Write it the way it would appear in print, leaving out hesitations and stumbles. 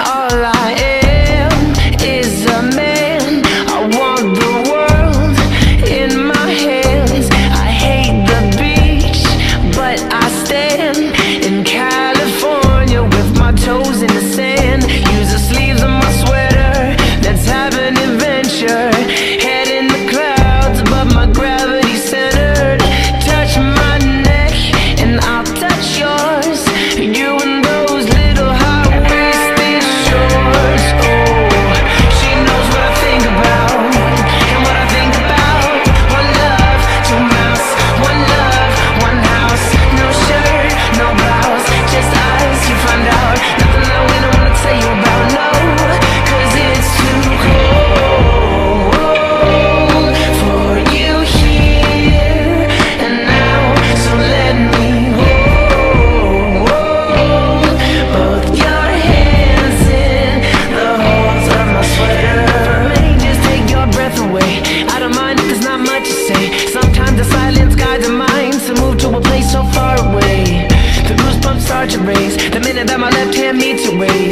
all I am is a man. I want the world in my hands. I hate the beach, but I stand in California with my toes in the sand. Use the sleeves of my sweater, let's have an adventure. Head in the clouds, but my gravity's centered. Touch my neck and I'll touch yours. You and those little high-waisted shorts. Oh, she knows what I think about, and what I think about. One love, two mouths. One love, one house. No shirt, no blouse, just us. You find out nothing that we don't wanna tell you about. No, 'cause it's too cold for you here and now. So let me hold both your hands in the holes of my sweater. May just take your breath away. I don't mind if there's not much to say. Sometimes the silence guides the mind to move to a place so far away. The goosebumps start to raise the minute that my left hand meets your waist.